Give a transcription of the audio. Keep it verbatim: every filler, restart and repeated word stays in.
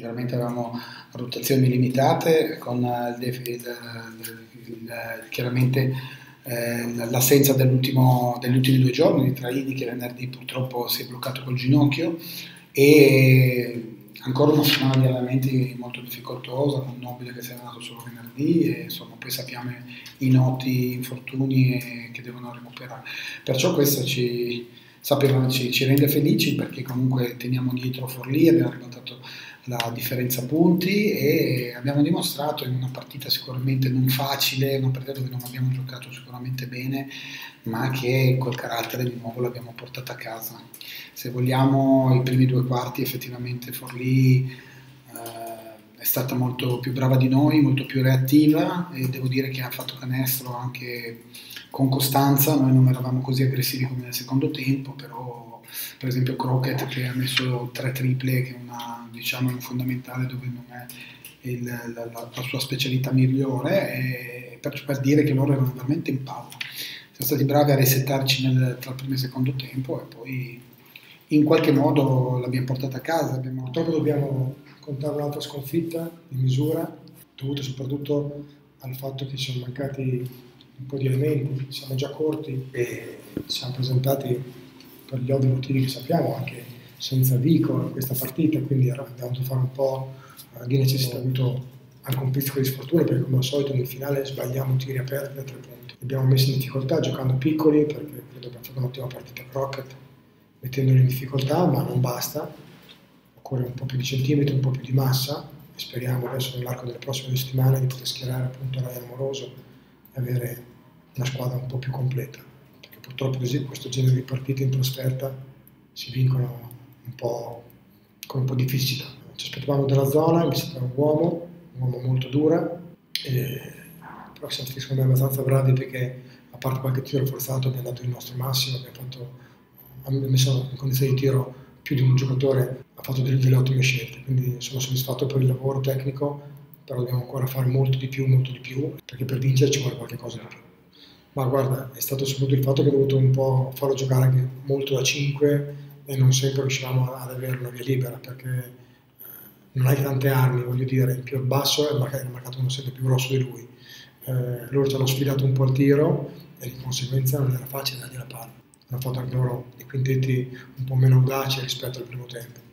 veramente avevamo rotazioni limitate con il, il, il, il, chiaramente eh, l'assenza degli ultimi due giorni di Traini, che venerdì purtroppo si è bloccato col ginocchio, e ancora una settimana di allenamenti molto difficoltosa, con Nobile che si è allenato solo venerdì, e insomma poi sappiamo i noti infortuni che devono recuperare. Perciò questo ci, sappiamo, ci, ci rende felici, perché comunque teniamo dietro Forlì, abbiamo ribaltato la differenza punti e abbiamo dimostrato in una partita sicuramente non facile, una partita dove non abbiamo giocato sicuramente bene, ma che col carattere di nuovo l'abbiamo portata a casa. Se vogliamo, i primi due quarti effettivamente Forlì eh, è stata molto più brava di noi, molto più reattiva, e devo dire che ha fatto canestro anche con costanza. Noi non eravamo così aggressivi come nel secondo tempo, però per esempio Crockett, che ha messo tre triple, che è una, diciamo, un fondamentale dove non è il, la, la, la sua specialità migliore, e per, per dire che loro erano veramente in palla. Siamo stati bravi a resettarci nel, tra il primo e il secondo tempo, e poi in qualche modo l'abbiamo portata a casa. Abbiamo... Purtroppo dobbiamo contare un'altra sconfitta di misura, dovuta soprattutto al fatto che ci sono mancati un po' di elementi, siamo già corti e ci siamo presentati per gli ovvi motivi che sappiamo, anche senza Vico in questa partita, quindi abbiamo dovuto fare un po' di necessità, avuto anche un pizzico di sfortuna, perché come al solito nel finale sbagliamo tiri aperti da tre punti. Li abbiamo messi in difficoltà giocando piccoli, perché credo abbiamo fatto un'ottima partita a Crockett, mettendoli in difficoltà, ma non basta, occorre un po' più di centimetri, un po' più di massa, e speriamo adesso nell'arco delle prossime settimane di poter schierare appunto Ryan Amoroso e avere una squadra un po' più completa, perché purtroppo così questo genere di partite in trasferta si vincono un po' con un po' di difficoltà. Ci aspettavamo dalla zona, mi sembra un uomo, un uomo molto dura, e... però siamo stati secondo me abbastanza bravi, perché a parte qualche tiro forzato abbiamo dato il nostro massimo, abbiamo fatto hanno messo in condizione di tiro più di un giocatore, ha fatto delle, delle ottime scelte, quindi sono soddisfatto per il lavoro tecnico, però dobbiamo ancora fare molto di più, molto di più, perché per vincere ci vuole qualche cosa di più. Ma guarda, è stato soprattutto il fatto che ho dovuto un po' farlo giocare anche molto da cinque e non sempre riuscivamo ad avere una via libera, perché non hai tante armi, voglio dire, il più basso è magari marcato uno sempre più grosso di lui. Eh, loro ci hanno sfidato un po' il tiro e di conseguenza non era facile dargli la palla. Hanno fatto anche loro dei quintetti un po' meno audaci rispetto al primo tempo.